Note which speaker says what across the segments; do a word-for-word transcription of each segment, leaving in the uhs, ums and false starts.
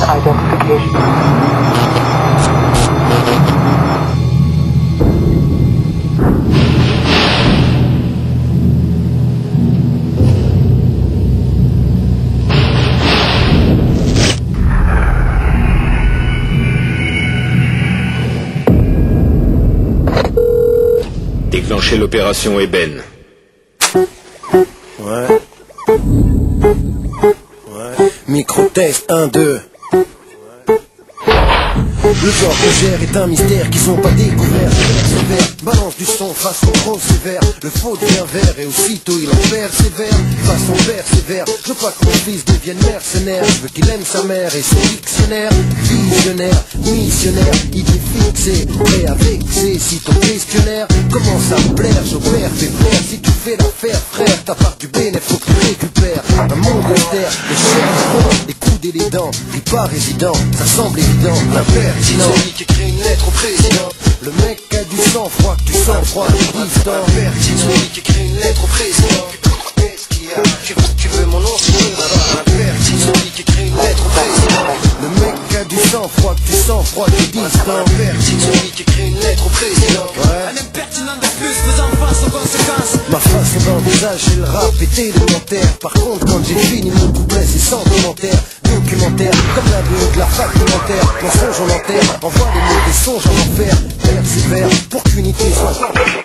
Speaker 1: identification.
Speaker 2: Déclenchez l'opération Eben.
Speaker 3: Ouais. Ouais. Micro-test un deux. Le genre que gère est un mystère qu'ils ont pas découvert. Sévère, balance du son façon trop sévère. Le faux devient vert et aussitôt il en perd sévère. Façon persévère, je veux pas que mon fils devienne mercenaire. Je veux qu'il aime sa mère et son dictionnaire. Visionnaire, missionnaire, idée fixée, prêt à vexer. Si ton questionnaire commence à me plaire, j'opère, fais faire. Si tu fais l'affaire, frère, ta part du bénéfice faut que tu récupères. Un monde austère, les chairs du fond, les coudes et les dents. Ris pas résident, ça semble évident. L'impertinent, celui qui écrit une lettre au président. Le mec a du sang-froid, que tu sens froid, tu distant. L'impertinent, celui qui écrit une lettre au président. Qu'est-ce qu'il y a? Tu, tu veux mon nom, c'est l'impertinent, celui qui écrit une lettre au président. Le mec a du sang-froid, que tu sens froid, tu distant. L'impertinent, celui qui écrit une lettre au président. Ouais. Un impertinent de plus faisant face aux conséquences. Ma façon d'envisager le rap est élémentaire. Par contre, quand j'ai fini mon couplet, c'est sans commentaire. Documentaire, comme la bio de la fac alimentaire. Mensonge en enterre, envoie les mots des songes en enfer. Persévère, pour qu'unité soit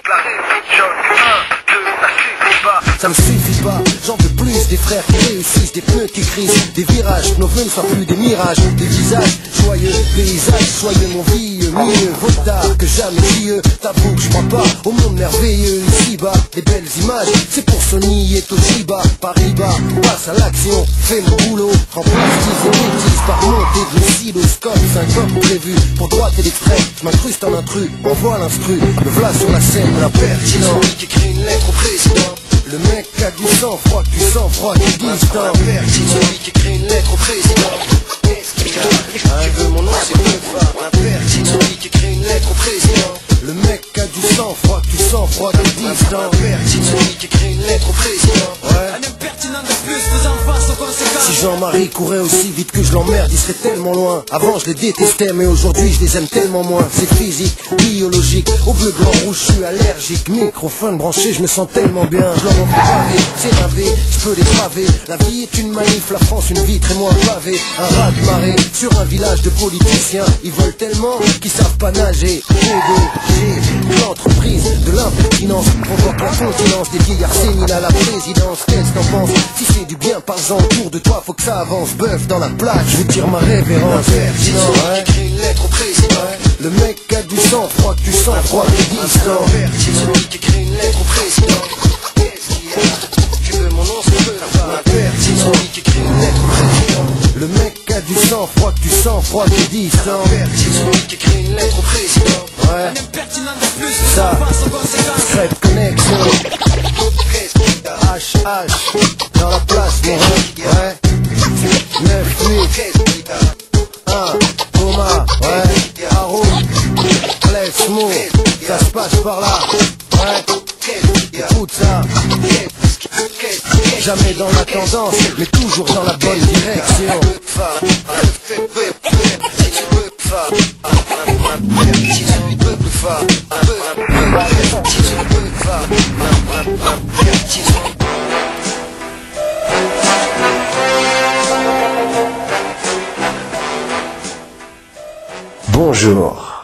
Speaker 3: ça me suffit pas, j'en veux plus des frères qui réussissent, des pneus qui crissent, des virages, que nos vœux ne soient plus des mirages, des visages joyeux, paysages soyeux, mon vieux, mieux vaut tard que jamais vieux. T'avoue que je crois pas au monde merveilleux ici-bas, les belles images, c'est pour Sony et Toshiba. Paris-Bas, passe à l'action, fais mon boulot, remplace dix et bêtises par montée de l'oscilloscope, syncope prévu, pour droite et l'extrême, je m'incruste en intrus, envoie l'instru, me voilà sur la scène, la pertinence. Celui qui écrit une lettre au président. Le mec a du sang-froid, du sang-froid, du distant. Celui qui écrit une lettre au président. Qu'est-ce qu'il y a? Tu veux mon nom, c'est Impertinent, celui qui écrit une lettre au président. Le mec a du sang-froid, du sang-froid, du distant. Impertinent, celui qui écrit une lettre au président. Ouais. Un impertinent de plus faisant face aux conséquences. Si Jean-Marie courait aussi vite que je l'emmerde, il serait tellement loin. Avant je les détestais, mais aujourd'hui je les aime tellement moins. C'est physique, biologique, au bleu, blanc, rouge, je suis allergique. Microphone branché, je me sens tellement bien. Je leur en fais pavé, c'est lavé, je peux les braver. La vie est une manif, la France une vitre et moi un pavé. Un raz de marée, sur un village de politiciens. Ils veulent tellement qu'ils savent pas nager. P D G, l'entreprise de l'impertinence provoque la continence des vieillards séniles à la présidence. Qu'est-ce que t'en penses? Si c'est du bien, parle-en autour de toi, faut que ça avance. Bœuf dans la plaque, je vous tire ma révérence. Impertinent, ouais. Qui écrit une lettre au président. Ouais. Le mec a du sang froid, que tu sens froid, tu distant. Impertinent, celui qui écrit une lettre au président. Qu'est-ce qu'il y a? Tu veux mon nom, c'est peu. Impertinent, celui qui écrit une lettre au président. Le mec a du sang froid, que tu sens froid, tu distant. Impertinent, celui qui écrit une lettre au président. Ouais. Un impertinent de plus, ça face aux conséquences. Secret connexion. H H dans la place, mon rêve. Ouais. neuf huit un Thomas, ouais. Haroun, Let's move. Ça se passe par là. Ouais. Écoute ça. Jamais dans la tendance, mais toujours dans la bonne direction.
Speaker 4: Bonjour.